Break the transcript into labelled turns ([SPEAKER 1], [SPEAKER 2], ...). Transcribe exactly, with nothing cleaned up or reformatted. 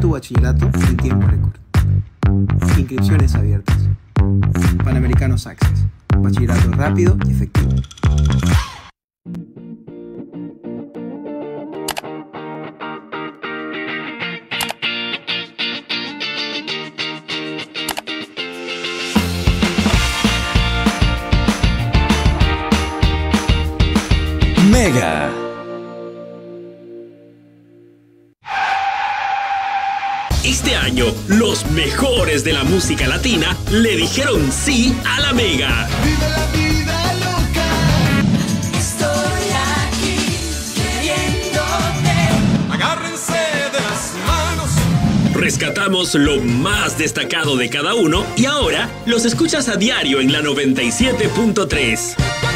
[SPEAKER 1] tu bachillerato en tiempo récord. Inscripciones abiertas. Panamericanos Access. Bachillerato rápido y efectivo.
[SPEAKER 2] Mega.
[SPEAKER 3] Este año, los mejores de la música latina le dijeron sí a la Mega.
[SPEAKER 4] Vive la vida loca.
[SPEAKER 5] Estoy aquí queriéndote.
[SPEAKER 4] Agárrense de las manos.
[SPEAKER 3] Rescatamos lo más destacado de cada uno y ahora los escuchas a diario en la noventa y siete punto tres.